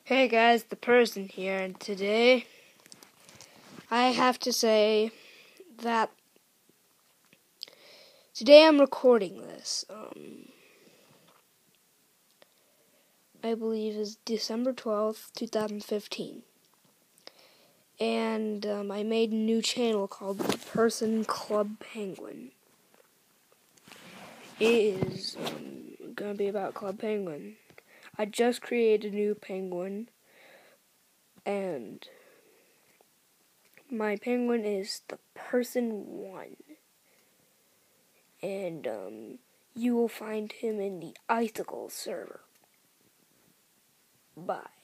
Hey guys, the person here, and today I have to say that today I'm recording this. I believe is December 12th, 2015. And I made a new channel called The Person Club Penguin. It is going to be about Club Penguin. I just created a new penguin, and my penguin is the Person 1. And you will find him in the Icicle server. Bye.